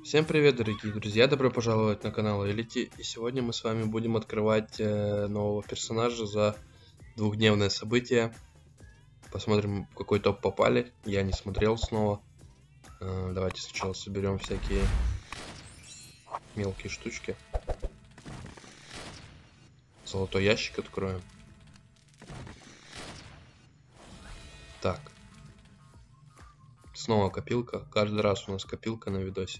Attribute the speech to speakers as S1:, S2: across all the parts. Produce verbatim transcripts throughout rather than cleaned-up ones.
S1: Всем привет, дорогие друзья, добро пожаловать на канал Элити, и сегодня мы с вами будем открывать э, нового персонажа за двухдневное событие. Посмотрим, в какой топ попали, я не смотрел снова. Э, давайте сначала соберем всякие мелкие штучки. Золотой ящик откроем. Так. Снова копилка, каждый раз у нас копилка на видосе.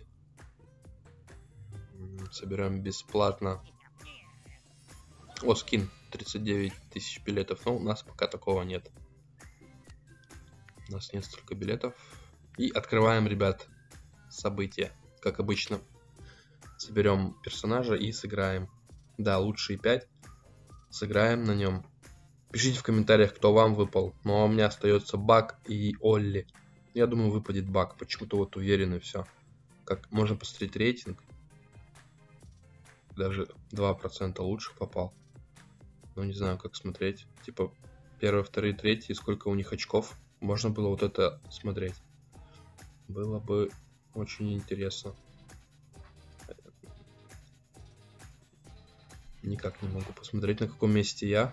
S1: Соберем бесплатно. О, скин тридцать девять тысяч билетов, но у нас пока такого нет. У нас нет столько билетов. И открываем, ребят, события. Как обычно, соберем персонажа и сыграем. Да, лучшие пять. Сыграем на нем. Пишите в комментариях, кто вам выпал. Ну а у меня остается Бак и Олли. Я думаю, выпадет Бак. Почему-то вот уверен и все. Как можно посмотреть рейтинг. Даже два процента лучших попал. Но не знаю, как смотреть. Типа, первые, вторые, третьи, сколько у них очков. Можно было вот это смотреть. Было бы очень интересно. Никак не могу посмотреть, на каком месте я.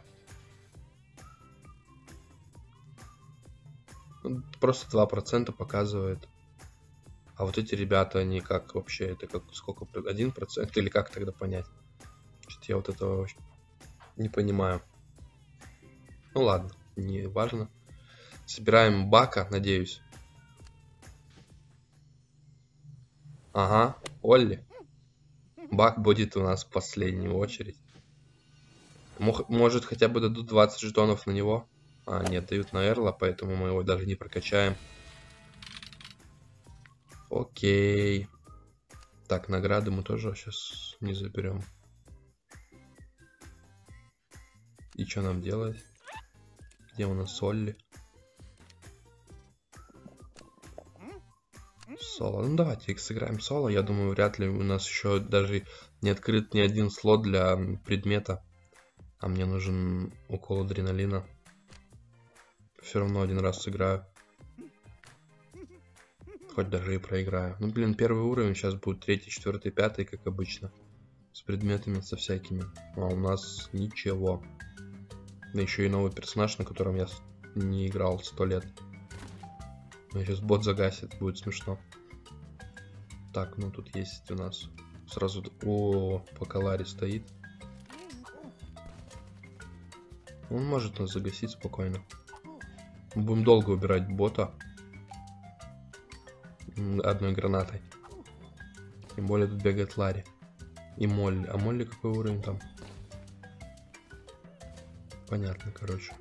S1: Просто два процента показывает. А вот эти ребята, они как вообще? Это как сколько? один процент? Или как тогда понять? Что-то я вот этого не понимаю. Ну ладно, не важно. Собираем Бака, надеюсь. Ага, Олли. Бак будет у нас в последнюю очередь. Может, хотя бы дадут двадцать жетонов на него. А, нет, дают на Эрла, поэтому мы его даже не прокачаем. Окей. Так, награды мы тоже сейчас не заберем. И что нам делать? Где у нас Олли? Соло. Ну давайте их сыграем соло. Я думаю, вряд ли у нас еще даже не открыт ни один слот для предмета. А мне нужен укол адреналина. Все равно один раз сыграю. Хоть даже и проиграю. Ну блин, первый уровень сейчас будет третий, четвертый, пятый, как обычно. С предметами, со всякими. А у нас ничего. Да еще и новый персонаж, на котором я не играл сто лет. Ну, сейчас бот загасит, будет смешно. Так, ну тут есть у нас сразу... О, Покалари стоит. Он может нас загасить спокойно. Мы будем долго убирать бота. Одной гранатой. Тем более тут бегает Ларри. И Молли. А Молли какой уровень там? Понятно, короче.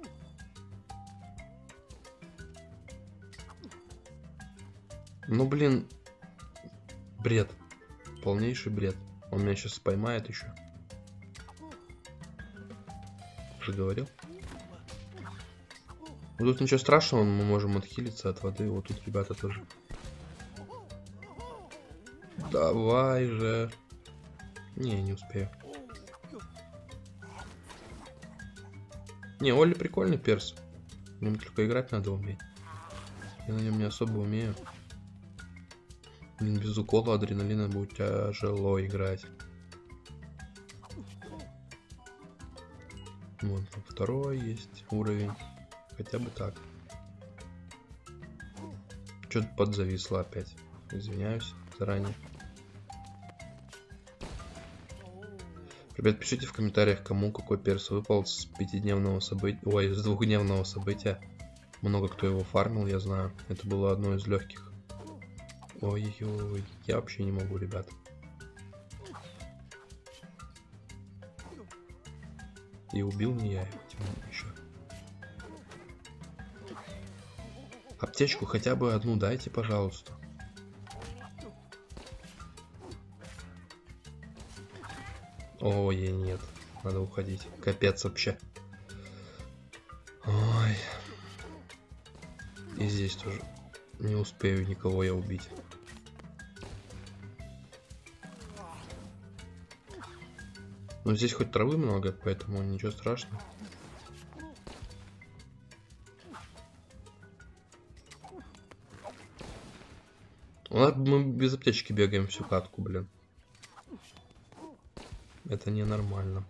S1: Ну, блин. Бред. Полнейший бред. Он меня сейчас поймает еще. Уже говорил? Ну, тут ничего страшного, мы можем отхилиться от воды. Вот тут ребята тоже. Давай же. Не, не успею. Не, Олли прикольный перс. На нем только играть надо уметь. Я на нем не особо умею. Блин, без укола адреналина будет тяжело играть. Вот, второй есть уровень. Хотя бы так. Что-то подзависло опять. Извиняюсь заранее. Ребят, пишите в комментариях, кому какой перс выпал с пятидневного события. Ой, с двухдневного события. Много кто его фармил, я знаю. Это было одно из легких. Ой-ой-ой, я вообще не могу, ребят. И убил не я еще. Аптечку хотя бы одну дайте, пожалуйста. Ой, нет, надо уходить. Капец вообще. Ой. И здесь тоже не успею никого я убить. Но здесь хоть травы много, поэтому ничего страшного. Ну, мы без аптечки бегаем всю катку, блин. Это ненормально.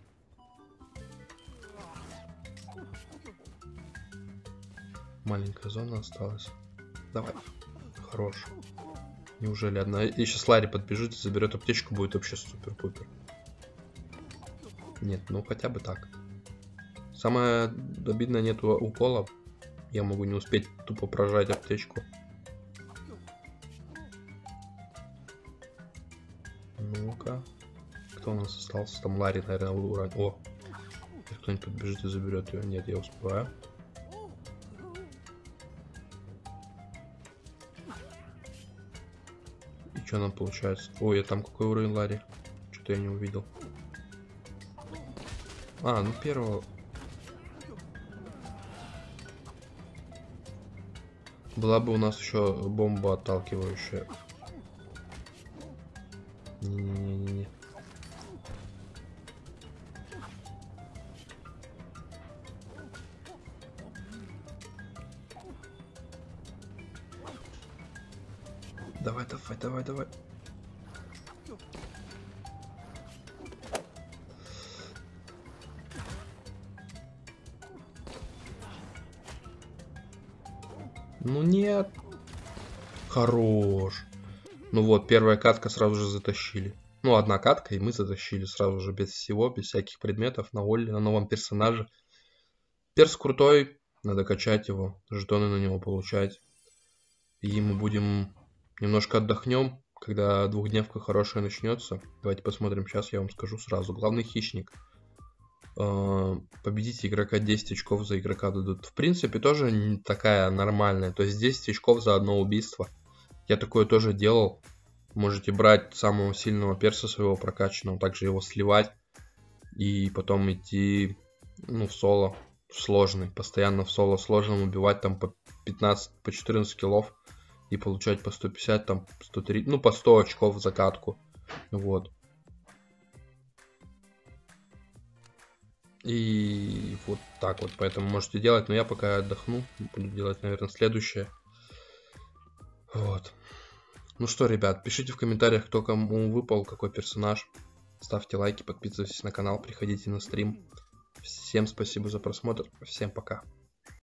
S1: Маленькая зона осталась. Давай. Хорош. Неужели одна? И сейчас Ларри подбежит и заберет аптечку, будет вообще супер-пупер. Нет, ну хотя бы так. Самое обидное, нету укола. Я могу не успеть тупо прожать аптечку. Ну-ка. Кто у нас остался? Там Ларри, наверное, уран. О! Кто-нибудь подбежит и заберет ее. Нет, я успеваю. И что нам получается? Ой, а там какой уровень Ларри? Что-то я не увидел. А, ну первого. Была бы у нас еще бомба отталкивающая. Не-не-не-не. Давай, давай, давай, давай. Ну нет. Хорош. Ну вот, первая катка сразу же затащили. Ну, одна катка, и мы затащили сразу же, без всего, без всяких предметов, на Олли, на новом персонаже. Перс крутой, надо качать его, жетоны на него получать. И мы будем немножко отдохнем, когда двухдневка хорошая начнется. Давайте посмотрим, сейчас я вам скажу сразу. Главный хищник. Победите игрока, десять очков за игрока дадут. В принципе, тоже не такая нормальная. То есть десять очков за одно убийство. Я такое тоже делал. Можете брать самого сильного перса своего прокачанного, также его сливать. И потом идти, ну, в соло, в сложный. Постоянно в соло сложном убивать там по пятнадцать, по четырнадцать киллов. И получать по сто пятьдесят, там сто три, ну по сто очков за катку. Вот. И вот так вот, поэтому можете делать, но я пока отдохну, буду делать, наверное, следующее. Вот. Ну что, ребят, пишите в комментариях, кто кому выпал, какой персонаж. Ставьте лайки, подписывайтесь на канал, приходите на стрим. Всем спасибо за просмотр, всем пока.